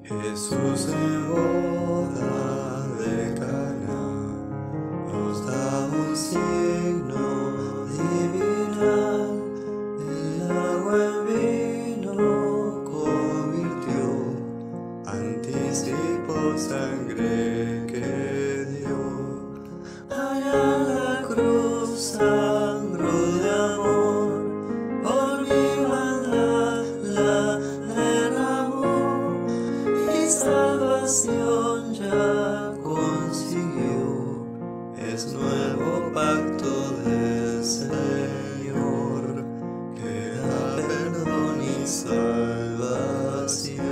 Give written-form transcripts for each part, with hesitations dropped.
Jesús en boda de Caná nos da un signo divinal. El agua en vino convirtió, anticipó sangre que dio. Allá en la cruz sangró de amor, por mi maldad la derramó, y salvación ya consiguió. Es nuevo pacto del Señor, que da perdón y salvación.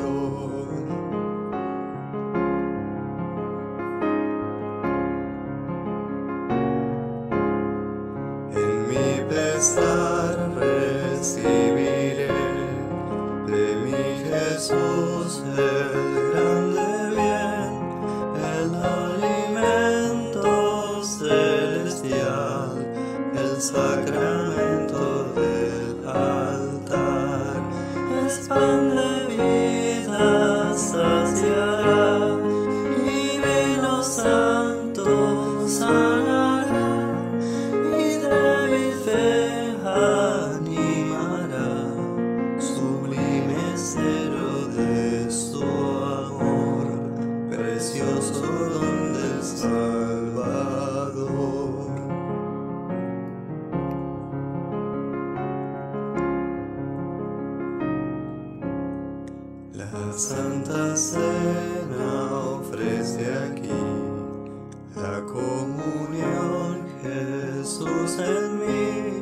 En mi pesar recibiré de mi Jesús el grande bien, el alimento celestial, el sacramento del altar. Es pan de vida saciará, y vino santo sanará, y débil fe animará, sublime cero de su amor, precioso don del Salvador. La Santa Cena ofrece aquí la comunión, Jesús en mí.